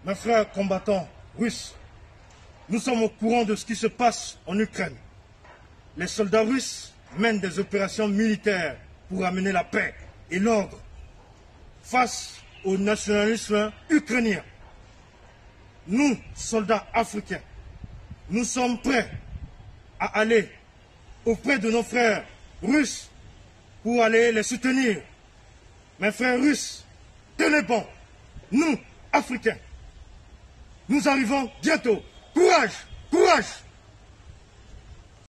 Mes frères combattants russes, nous sommes au courant de ce qui se passe en Ukraine. Les soldats russes mènent des opérations militaires pour amener la paix et l'ordre face au nationalisme ukrainien. Nous, soldats africains, nous sommes prêts à aller auprès de nos frères russes pour aller les soutenir. Mes frères russes, tenez bon, nous, Africains, nous arrivons bientôt. Courage, courage!